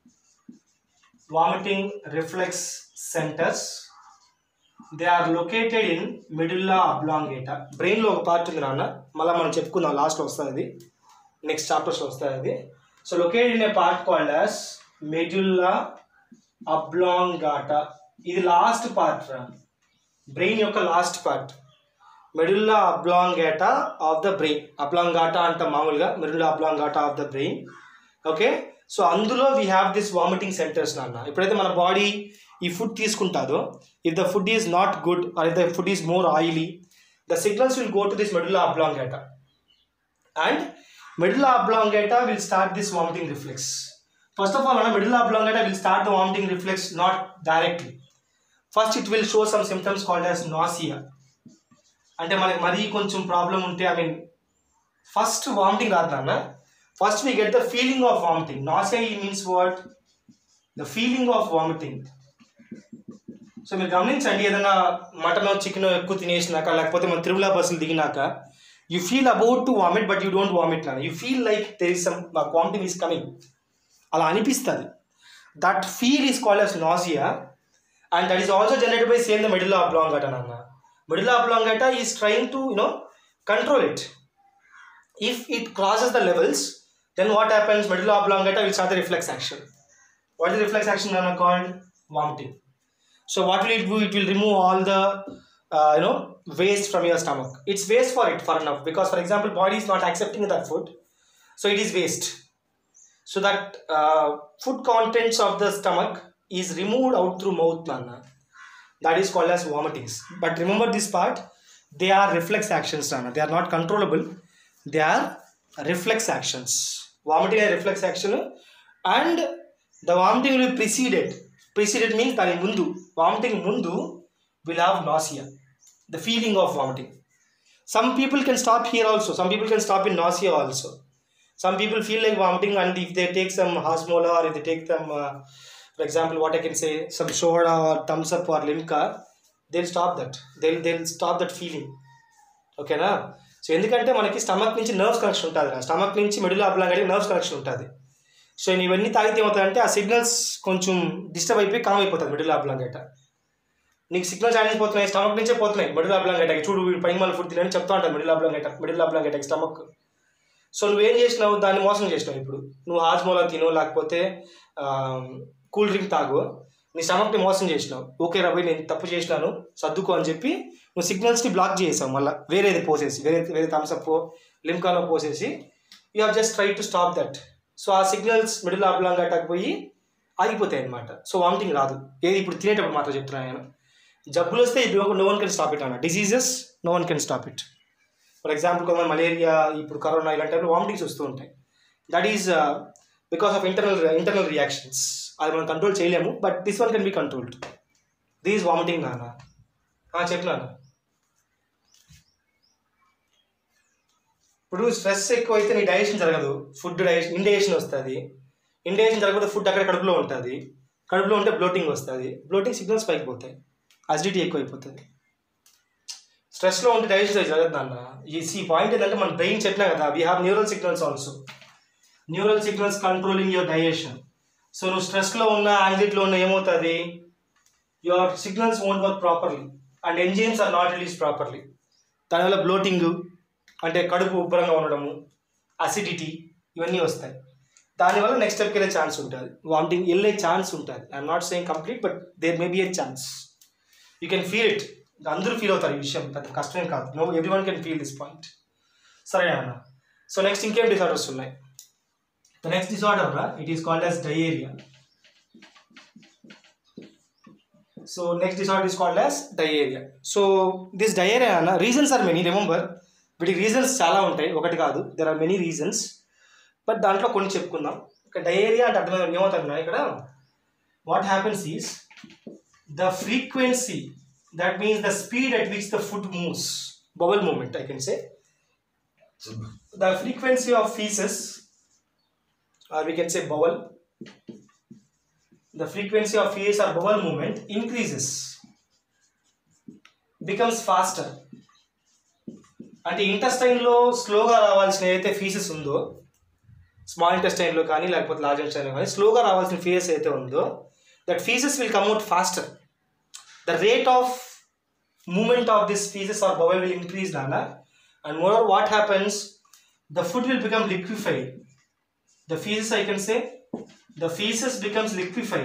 Vomiting reflex centers, they are located in medulla oblongata. Brain లో ఒక part ఉంది నాన్న, మళ్ళీ మనం చెప్పుకుందాం, లాస్ట్లో వస్తుంది అది, నెక్స్ట్ చాప్టర్స్లో వస్తుంది అది. So located in a part called as medulla oblongata. ఇది లాస్ట్ పార్ట్ రా, బ్రెయిన్ యొక్క last part, medulla oblongata of the brain. Oblongata అంట మామూలుగా, medulla oblongata of the brain. Okay, so అందులో we have this vomiting centres నాన్న. ఎప్పుడైతే మన బాడీ ఈ ఫుడ్ తీసుకుంటుందో, if the food is not good or if the food is more oily, the signals will go to this medulla అబ్లాంగాటా, and medulla oblongata will start this vomiting reflex. First of all అన్న, medulla oblongata will start the vomiting reflex not directly. First it will show some symptoms called as nausea. అంటే మనకి మరీ కొంచెం problem ఉంటే, I mean first vomiting రాదు నాన్న, first we get the feeling of vomiting. Nausea means what? The feeling of vomiting. So మీరు గమనించండి, ఏదైనా మటన్ చికెన్ ఎక్కువ తినేసినాక, లేకపోతే మన తిరుమల బస్సులు దిగినాక, you feel about to vomit but you don't vomit నా, you feel like there is some vomiting is coming, అలా అనిపిస్తుంది. That feel is called as nausea, and that is also generated by same the medulla oblongata నాన్న. Medulla oblongata is trying to you know control it. If it crosses the levels, then what happens? Medulla oblongata will start the reflex action. What is the reflex action called? Vomiting. So what will it do? It will remove all the uh, you know waste from your stomach. It's waste for it for enough, because for example body is not accepting that food, so it is waste. So that uh, food contents of the stomach is removed out through mouth, nana. That is called as vomitings. But remember this part, they are reflex actions, nana. They are not controllable. They are reflex actions. Vomiting is a reflex action, and the vomiting will be preceded. Preceded means dani mundu, vomiting mundu will have nausea, the feeling of vomiting. Some people can stop here also. Some people can stop in nausea also. Some people feel like vomiting, and if they take some Hajmola, or if they take some, uh, for example, what I can say, some soda or Thumbs Up or Limca, they'll stop that. They'll they'll stop that feeling. Okay na? So ఎందుకంటే మనకి stomach నుంచి nerves connection ఉంటుంది, stomach నుంచి medulla అబ్లాంగాటాకి nerves connection ఉంటుంది. So నేను ఇవన్నీ తాగితే ఏమవుతుందంటే ఆ సిగ్నల్స్ కొంచెం డిస్టర్బ్ అయిపోయి కామ్ అయిపోతుంది మెడుల్లా అబ్లాంగాటా. నీకు సిగ్నల్స్ యాడ్ అయిపోతున్నాయి, స్టమక్ నుంచే పోతున్నాయి మెడుల్లా అబ్లాంగాటాకి. చూడు వీడు పైన మళ్ళీ ఫుడ్ తినని చెప్తా ఉంటాను మెడుల్లా అబ్లాంగాటా, మెడుల్లా అబ్లాంగాటాకి స్టమక్. సో నువ్వేం చేసినావు, దాన్ని మోసం చేసినావు. ఇప్పుడు నువ్వు హాజ్మోలా తిను, లేకపోతే కూల్ డ్రింక్ తాగు, నీ స్టమక్ని మోసం చేసినావు. ఓకే రాబోయ్, నేను తప్పు చేసినాను, సర్దుకో అని చెప్పి నువ్వు సిగ్నల్స్ని బ్లాక్ చేసావు. మళ్ళీ వేరేది పోసేసి, వేరే వేరే థమ్స్అప్ లిమ్కానో పోసేసి, you have just try to stop that. So ఆ సిగ్నల్స్ మెడుల్లా అబ్లాంగాటాకి పోయి ఆగిపోతాయి అనమాట. సో వామిటింగ్ రాదు. ఏది ఇప్పుడు తినేటప్పుడు మాత్రం చెప్తున్నాను నేను. జబ్బులు వస్తే no one can stop it అన్న. Diseases no one can stop it. For example కొంతమంది మలేరియా, ఇప్పుడు కరోనా, ఇలాంటి వామిటింగ్స్ వస్తూ ఉంటాయి. That is because of internal internal reactions. అది మనం కంట్రోల్ చేయలేము, but this one can be controlled. This vomiting నాన్న. చెప్పినాను, ఇప్పుడు స్ట్రెస్ ఎక్కువ అయితే నీ డైజెషన్ జరగదు, ఫుడ్ డైజెషన్ ఇండైజెషన్ వస్తుంది. ఇండైజెషన్ జరగకపోతే ఫుడ్ అక్కడ కడుపులో ఉంటుంది, కడుపులో ఉంటే బ్లోటింగ్ వస్తుంది, బ్లోటింగ్ సిగ్నల్స్ పైకి పోతాయి, అసిడిటీ ఎక్కువ అయిపోతుంది. స్ట్రెస్లో ఉంటే డైజెషన్ జరగదు నాన్న. ఈ పాయింట్ ఏంటంటే మన బ్రెయిన్ చెప్పినా కదా, we have neural signals also. Neural signals controlling your digestion. So నువ్వు స్ట్రెస్లో ఉన్న, యాంగ్జైటీలో ఉన్న ఏమవుతుంది, your signals won't work properly and enzymes are not release properly. దానివల్ల బ్లోటింగ్ అంటే కడుపు ఉబ్బరంగా ఉండడము, అసిడిటీ, ఇవన్నీ వస్తాయి. దానివల్ల నెక్స్ట్ స్టెప్కి వెళ్ళే ఛాన్స్ ఉంటుంది, వామిటింగ్ వెళ్ళే ఛాన్స్ ఉంటుంది. I'm not saying complete, but there may be a chance. You can feel it. అందరూ ఫీల్ అవుతారు ఈ విషయం, పెద్ద కష్టమేం కాదు. No every one can feel this point. సరే అన్న. సో నెక్స్ట్ ఇంకేం డిసార్డర్స్ ఉన్నాయి? The next disorder it is called as diarrhoea. So next disorder is called as diarrhoea. So this diarrhoea అన్న రీజన్స్ ఆర్ మెనీ. రిమెంబర్, వీటికి reasons చాలా ఉంటాయి, ఒకటి కాదు, there are many reasons. But దాంట్లో కొన్ని చెప్పుకుందాం. ఇక్కడ డయేరియా అంటే అర్థమైంది ఏమవుతుందా, ఇక్కడ what happens is the frequency, that means the speed at which the food moves, bowel movement I can say, the frequency of faeces or we can say bowel, the frequency of feces or bowel movement increases, becomes faster. అంటే ఇంటెస్టైన్లో స్లోగా రావాల్సిన ఏదైతే faeces ఉందో, small ఇంటెస్టైన్లో కానీ లేకపోతే large ఇంటెస్టైన్లో కానీ స్లోగా రావాల్సిన ఫీసెస్ అయితే ఉందో, that faeces will come out faster. The rate of movement of this faeces or bowel will increase నానా. And moreover what happens, the food will become liquefied. The faeces I can say the feces becomes liquefied.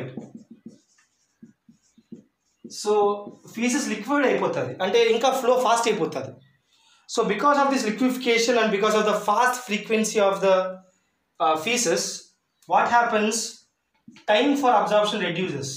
So feces liquid అయిపోతుంది అంటే ఇంకా flow fast అయిపోతుంది. So because of this liquefaction and because of the fast frequency of the faeces, what happens, time for absorption reduces.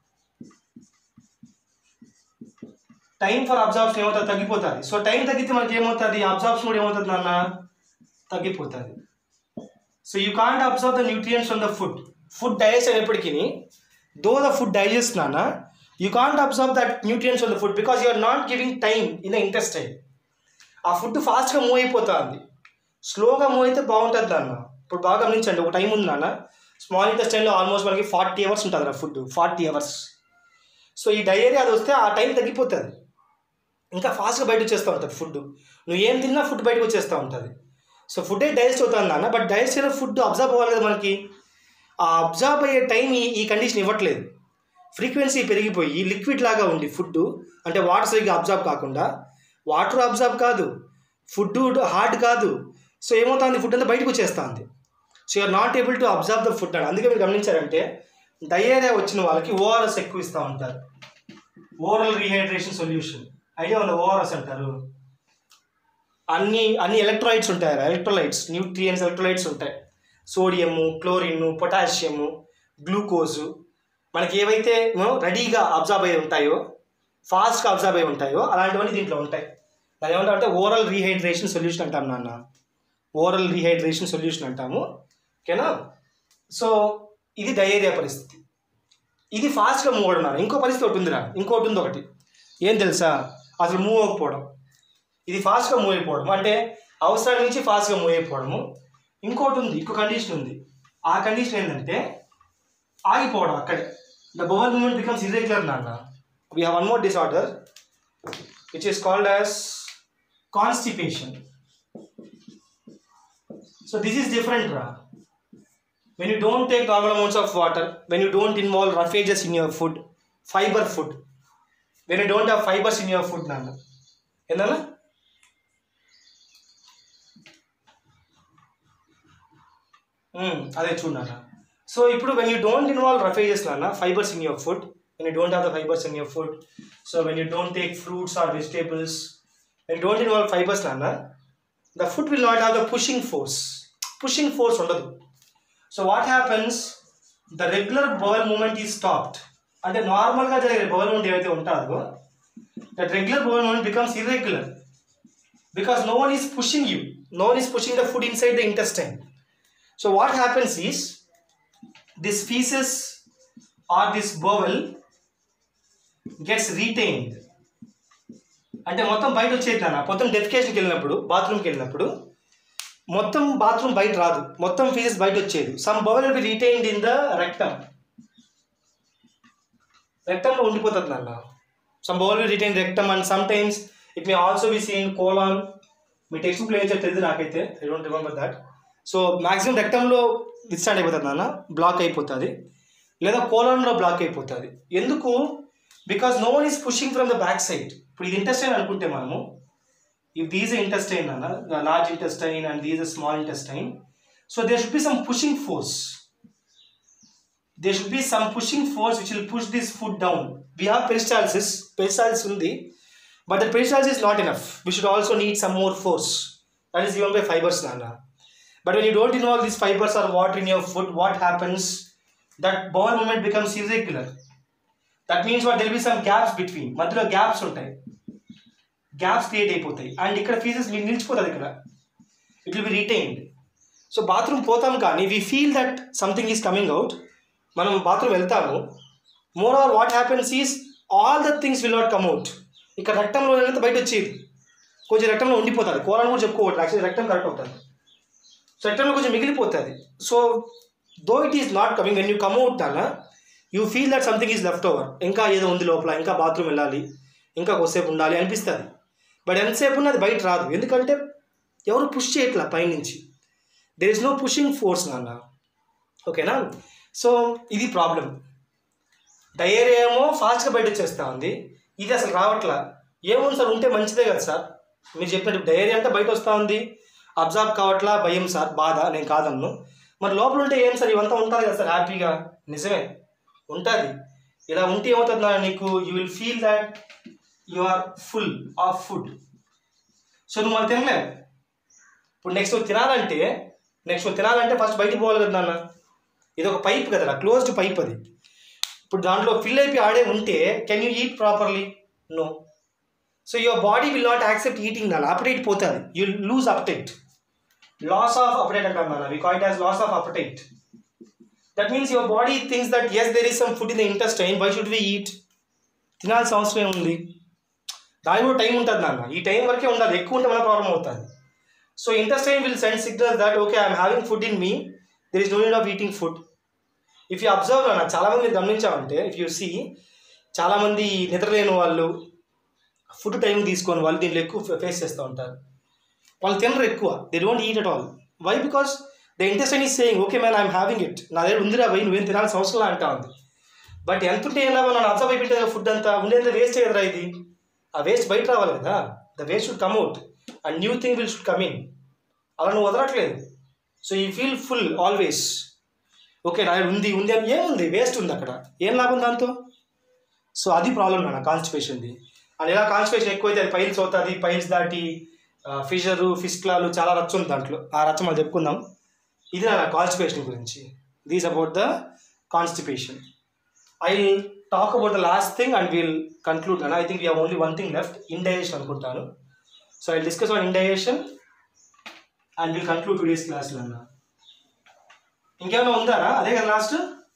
Time for absorption ఏమవుతుంది, తగ్గిపోతుంది. So time తగ్గితే మనకి ఏమవుతుంది, absorption కూడా ఏమవుతుంది నాన్న, తగ్గిపోతుంది. So you can't observe the nutrients from the food. Food digest అయినప్పటికీ, దో ద ఫుడ్ డైజెస్ట్ నాన్న, you can't observe that nutrients from the food because you are not giving time in the intestine. ఆ food ఫాస్ట్గా move అయిపోతుంది. స్లోగా move అయితే బాగుంటుంది నాన్న. ఇప్పుడు బాగా గమనించండి, ఒక టైం ఉంది నాన్న, స్మాల్ ఇంటెస్టైన్లో ఆల్మోస్ట్ మనకి ఫార్టీ అవర్స్ ఉంటుంది రా ఫుడ్, ఫార్టీ అవర్స్. సో ఈ డయేరియా అది వస్తే ఆ టైం తగ్గిపోతుంది, ఇంకా ఫాస్ట్గా బయట వచ్చేస్తూ ఉంటుంది ఫుడ్. నువ్వు ఏం తిన్నా ఫుడ్ బయటకు వచ్చేస్తూ ఉంటుంది. సో ఫుడ్ ఏ డైజెస్ట్ అవుతుంది నాన్న, బట్ డైజెస్ట్ అయిన ఫుడ్ అబ్జర్వ్ అవ్వాలి కదా మనకి. ఆ అబ్జర్వ్ అయ్యే టైం ఈ ఈ కండిషన్ ఇవ్వట్లేదు. ఫ్రీక్వెన్సీ పెరిగిపోయి లిక్విడ్ లాగా ఉంది ఫుడ్, అంటే వాటర్ సరిగ్గా అబ్జర్వ్ కాకుండా, వాటర్ అబ్జర్వ్ కాదు, ఫుడ్ హార్డ్ కాదు. సో ఏమవుతుంది, ఫుడ్ అంతా బయటకు వచ్చేస్తుంది. So you're not able to observe the food అని. అందుకే మీరు గమనించారంటే డయేరియా వచ్చిన వాళ్ళకి ఓఆర్ఎస్ ఎక్కువ ఇస్తూ ఉంటారు, ఓరల్ రీహైడ్రేషన్ సొల్యూషన్. ఐడియా ఉంది ఓఆర్ఎస్ అంటారు. అన్ని అన్ని ఎలక్ట్రోలైట్స్ ఉంటాయి, ఎలక్ట్రోలైట్స్ న్యూట్రియన్స్ ఎలక్ట్రోలైట్స్ ఉంటాయి. సోడియము, క్లోరిన్, పొటాషియము, గ్లూకోజు, మనకి ఏవైతే రెడీగా అబ్జర్వ్ అయ్యి ఉంటాయో, ఫాస్ట్గా అబ్జర్వ్ అయ్యి ఉంటాయో అలాంటివన్నీ దీంట్లో ఉంటాయి. దాని ఏమంటామంటే ఓరల్ రీహైడ్రేషన్ సొల్యూషన్ అంటాం నాన్న, ఓరల్ రీహైడ్రేషన్ సొల్యూషన్ అంటాము. ఓకేనా? సో ఇది డయేరియా పరిస్థితి. ఇది ఫాస్ట్గా మూవ్ అవడం. ఇంకో పరిస్థితి ఒకటి ఉందిరా, ఇంకోటి ఉంది ఒకటి, ఏం తెలుసా, అసలు మూవ్ అవ్వకపోవడం. ఇది ఫాస్ట్గా మూవ్ అయిపోవడం అంటే అవసరం నుంచి ఫాస్ట్గా మూవ్ అయిపోవడము. ఇంకోటి ఉంది, ఇంకో కండిషన్ ఉంది. ఆ కండిషన్ ఏంటంటే ఆగిపోవడం అక్కడే. The bowel movement becomes irregular నాన్న. We have one more disorder which is called as constipation. So this is different రా. When you don't take normal amounts of water, when you don't involve roughages in your food, fibre food, when you don't have fibres in your food నాన్న. ఏందన్నా? అదే చూడన్నా. So ఇప్పుడు when you don't involve roughages నాన్న, fibres in your food, when you don't have the fibres in your food, so when you don't take fruits or vegetables, when you don't involve fibres నాన్న, the food will not have the pushing force. Pushing force ఉండదు. So what happens, the regular bowel movement is stopped. అంటే నార్మల్గా జరిగే bowel movement ఏవైతే ఉంటుందో, that regular bowel movement becomes irregular because no one is pushing you, no one is pushing the food inside the intestine. So what happens is this feces or this bowel gets retained. అంటే మొత్తం బయట వచ్చేది నాన్న. మొత్తం డెఫికేషన్కి వెళ్ళినప్పుడు, బాత్రూమ్కి వెళ్ళినప్పుడు మొత్తం బాత్రూమ్ బయట రాదు, మొత్తం ఫీసెస్ బయట వచ్చేది. Some bowel will be retained in the rectum. రెక్టమ్లో ఉండిపోతుంది నాన్న. Some bowel will retain rectum and sometimes it may also be seen colon. మీ టెక్స్ట్ బుక్లో ఏం చెప్తుంది నాకైతే, I don't remember that. So maximum రెక్టంలో డిస్టాండ్ అయిపోతుంది నాన్న, బ్లాక్ అయిపోతుంది, లేదా కోలాన్లో బ్లాక్ అయిపోతుంది. ఎందుకు? Because no one is pushing from the back side. ఇప్పుడు ఇది ఇంటెస్టైన్ అనుకుంటే మనము, ఇఫ్ దీస్ ఇంటెస్టైన్ అన్న, the large intestine and these small intestine. So there should be some pushing force. There should be some pushing force which will push this food down. We have peristalsis, peristalsis undi, but the peristalsis is not enough. We should also need some more force. That is given by fibers, Nana. But when you don't involve these fibers or water in your food, what happens? That bowel movement becomes irregular. That means what? There will be some gaps between. Madhilo gaps untai. Gaps create అయిపోతాయి. And ఇక్కడ feces నిలిచిపోతుంది ఇక్కడ. It will be retained. So bathroom పోతాం కానీ we feel that something is coming out. మనం bathroom వెళ్తాము. More or what happens is all the things will not come out. ఇక్కడ రక్తంలో ఏదైతే బయట వచ్చేది కొంచెం రక్తంలో ఉండిపోతుంది. కోలని కూడా చెప్పుకోవట్లేదు, యాక్చువల్లీ రక్తం కరెక్ట్ అవుతుంది. సో రక్తంలో కొంచెం మిగిలిపోతుంది. So though it is not coming, when you come out అన్న you feel that something is left over. ఇంకా ఏదో ఉంది లోపల, ఇంకా బాత్రూమ్ వెళ్ళాలి, ఇంకా కొద్దిసేపు ఉండాలి అనిపిస్తుంది. బట్ ఎంతసేపు ఉన్నది బయట రాదు, ఎందుకంటే ఎవరు పుష్ చేయట్లా పైనుంచి. There is no pushing force నాన్న. ఓకేనా? సో ఇది ప్రాబ్లం. డయేరియా ఏమో ఫాస్ట్గా బయట వచ్చేస్తూ ఉంది, ఇది అసలు రావట్లా. ఏముంది సార్, ఉంటే మంచిదే కదా సార్. మీరు చెప్పినట్టు డయేరియా అంటే బయట వస్తూ ఉంది, అబ్జార్బ్ కావట్లా, భయం సార్, బాధ, నేను కాదన్ను. మరి లోపల ఉంటే ఏం సార్, ఇవంతా ఉంటుంది కదా సార్ హ్యాపీగా. నిజమే ఉంటుంది. ఇలా ఉంటే ఏమవుతుంది నా నీకు, you will feel that you are full of food. So నువ్వు మనం తినలేవు. ఇప్పుడు నెక్స్ట్ తినాలంటే నెక్స్ట్ తినాలంటే ఫస్ట్ బయటికి పోవాలి కదా నాన్న. ఇది ఒక పైప్ కదరా, క్లోజ్డ్ పైప్ అది. ఇప్పుడు దాంట్లో ఫిల్ అయిపోయి ఆడే ఉంటే can you eat properly? No. So your body will not accept eating నాన్న. అపటైట్ పోతుంది, you lose appetite. Loss of appetite అంటాం నాన్న, we call it as loss of appetite. That means your body thinks that yes there is some food in the intestine, why should we eat? తినాల్సిన అవసరం ఏముంది? దాని కూడా time ఉంటుంది నాన్న, ఈ టైం వరకే ఉండాలి, ఎక్కువ ఉంటే మన ప్రాబ్లం అవుతుంది. So intestine will send signal that okay I'm having food in me, there is no need of eating food. If you observe అన్న, చాలామంది మీరు గమనించామంటే, ఇఫ్ యూ సీ చాలామంది నిద్రలేని వాళ్ళు, ఫుడ్ టైం తీసుకొని వాళ్ళు దీంట్లో ఎక్కువ ఫేస్ చేస్తూ ఉంటారు. వాళ్ళు తినరు ఎక్కువ, they don't eat at all. Why? Because the intestine is saying okay man I'm having it, నా దగ్గర ఉందిరా పోయి నువ్వేం తినాల్సిన అవసరం అంటా ఉంది. బట్ ఎంత ఉంటే ఏం లాభం, నన్ను అబ్జర్వ్ అయిపోయింది ఫుడ్ అంతా ఉండేంత వేస్ట్ చేయదురా ఇది. ఆ వేస్ట్ బయట రావాలి కదా, the waste should come out and new thing will should come in. అలా నువ్వు వదలట్లేదు. So you feel full always. Okay నా ఉంది ఉంది అని ఏముంది, వేస్ట్ ఉంది అక్కడ, ఏం లాభం దాంతో? సో అది ప్రాబ్లం నాన్న కాన్స్టిపేషన్ది. అండ్ ఇలా కాన్స్టిపేషన్ ఎక్కువైతే అది పైల్స్ అవుతుంది, పైల్స్ దాటి ఫిషరు ఫిస్క్లాలు చాలా రచ్చ ఉంది దాంట్లో, ఆ రచ్చ మనం చెప్పుకుందాం. ఇది నా కాన్స్టిపేషన్ గురించి. These about the constipation. I talk about the last thing and will conclude అన్న. I think we have only one thing left, indigestion అనుకుంటాను. So I discuss on indigestion and will conclude today's క్లాస్లో అన్న. ఇంకేమైనా ఉందారా? అదే కదా last.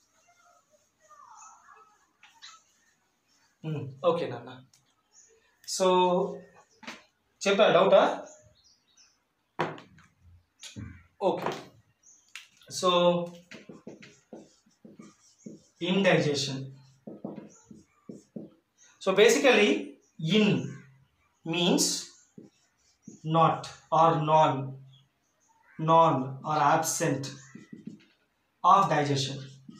Okay నాన్న. So చెప్పా డౌటా? Okay. So indigestion. So basically in means not or non non or absent of digestion.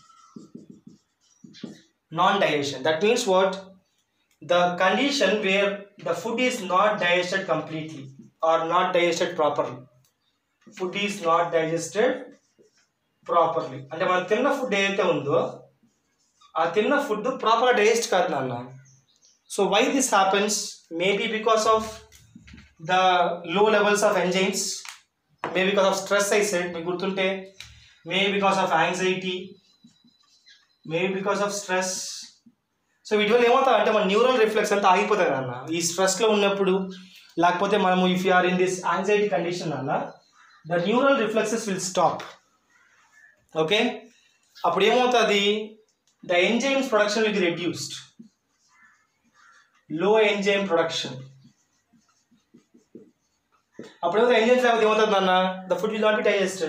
Non-digestion, that means what? The condition where the food is not digested completely or not digested properly. Food is not digested properly. అంటే మనం తిన్న food ఏదైతే ఉందో ఆ తిన్న food ప్రాపర్గా digest కాదు నాన్న. So why this happens? Maybe because of the low levels of enzymes, may because of stress I said, మీకు గుర్తుంటే may because of anxiety, may because of stress. So వీటి వల్ల ఏమవుతుంది అంటే మన న్యూరల్ రిఫ్లెక్స్ అంతా ఆగిపోతుంది నాన్న ఈ స్ట్రెస్లో ఉన్నప్పుడు. లేకపోతే మనము if you are in this anxiety condition నాన్న, the neural reflexes will stop. Okay, అప్పుడు ఏమవుతుంది? The enzymes production will be reduced. Low enzyme production. అప్పుడు ఏమవుతుంది? ఎంజైమ్స్ లేకపోతే ఏమవుతుంది నాన్న? The food will not be digested.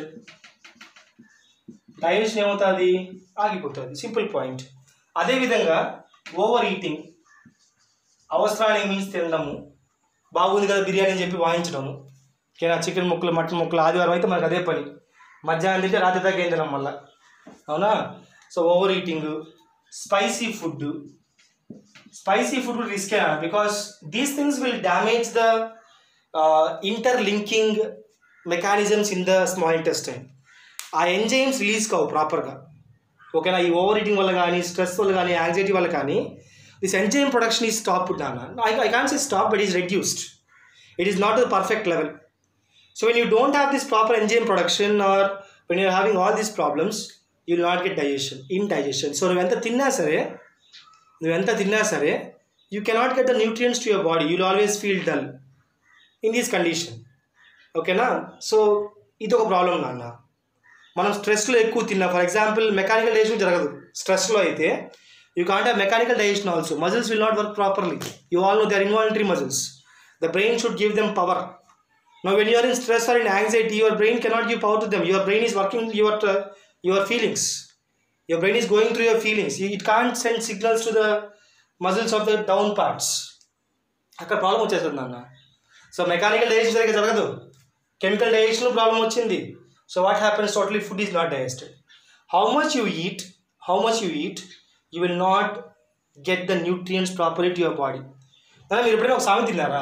Digestion ఏమవుతుంది? ఆగిపోతుంది. Simple point. అదేవిధంగా ఓవర్ ఈటింగ్, అవసరానికి మించి తినడము, బాగుంది కదా బిర్యానీ అని చెప్పి వాయించడము, ఓకేనా, చికెన్ ముక్కలు మటన్ ముక్కలు, ఆదివారం అయితే మనకు అదే పని, మధ్యాహ్నం తింటే రాత్రి దాకా ఏం తినడం వల్ల, అవునా? So overeating, spicy food. Spicy food రిస్కే because these things will damage the interlinking mechanisms in the small intestine. ఆ ఎంజైమ్స్ రిలీజ్ కావు ప్రాపర్గా. ఓకేనా, ఈ ఓవర్ ఈటింగ్ వల్ల కానీ, స్ట్రెస్ వల్ల కానీ, యాంగ్జైటీ వల్ల కానీ this enzyme production is stopped నాన్న. I I can't say stop, but is reduced. It is not the perfect level. So when you don't have this proper enzyme production or when you're having all these problems you will not get digestion, indigestion. So నువ్వు ఎంత తిన్నా సరే నువ్వెంత తిన్నా సరే you cannot get the nutrients to your body. You will always feel dull in this condition. ఓకేనా, so ఇది ఒక ప్రాబ్లం నాన్న. మనం స్ట్రెస్లో ఎక్కువ తిన్నా, ఫర్ ఎగ్జాంపుల్ మెకానికల్ డైజెషన్ జరగదు. స్ట్రెస్లో అయితే you can't have mechanical digestion also. Muscles will not work properly. You all know they are involuntary muscles. The brain should give them power. Now when you are in stress or in anxiety, your brain cannot give power to them. Your brain is working your uh, your feelings. Your brain is going through your feelings. It can't send signals to the muscles of the down parts. అక్కడ problem వచ్చేస్తుంది నాన్న. So mechanical digestion సరిగ్గా జరగదు, chemical డైజెషన్లో problem వచ్చింది. So what happens, totally food is not digested. How much you eat how much you eat you will not get the nutrients properly to your body. మీరు ఎప్పుడైనా ఒక సామెత తిన్నారా,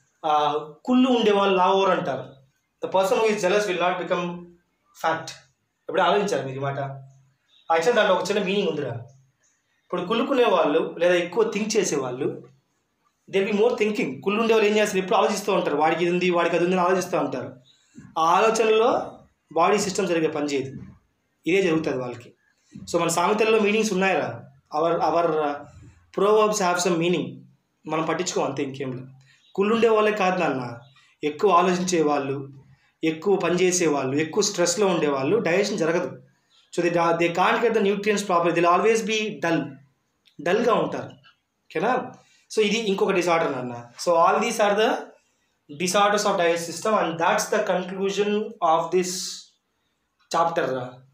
కుళ్ళు ఉండేవాళ్ళు లావోర్ అంటారు. The person who is jealous will not become fat. ఎప్పుడే ఆలోచించారు మీరు ఈ మాట? యాక్చువల్ దాంట్లో ఒక చిన్న మీనింగ్ ఉందిరా. ఇప్పుడు కుళ్ళుకునే వాళ్ళు లేదా ఎక్కువ థింక్ చేసేవాళ్ళు దే బి మోర్ థింకింగ్. కుళ్ళు ఉండే వాళ్ళు ఏం చేస్తారు, ఎప్పుడు ఆలోచిస్తూ ఉంటారు, వాడికి ఇది ఉంది వాడికి అది ఉంది అని ఆలోచిస్తూ ఉంటారు. ఆ ఆలోచనలో బాడీ సిస్టమ్ సరిగ్గా పనిచేయదు. ఇదే జరుగుతుంది వాళ్ళకి. సో మన సామెతల్లో మీనింగ్స్ ఉన్నాయరా. Our our proverbs have some meaning. మనం పట్టించుకోం అంతే, ఇంకేం లేదు. కుళ్ళుండే వాళ్ళే కాదు నాన్న, ఎక్కువ ఆలోచించే వాళ్ళు, ఎక్కువ పనిచేసేవాళ్ళు, ఎక్కువ స్ట్రెస్లో ఉండేవాళ్ళు డైజెషన్ జరగదు. So they they can't get the nutrients proper. They will always be dull డల్గా ఉంటారు. ఓకేనా, సో ఇది ఇంకొక డిసార్డర్ నాన్న. So all these are the disorders of digest system and that's the conclusion of this chapter,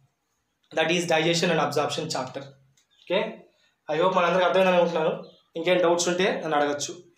that is digestion and absorption chapter. Okay, I hope మనందరికీ అర్థమైందని అనుకుంటున్నాను. ఇంకేం డౌట్స్ ఉంటే నన్ను అడగచ్చు.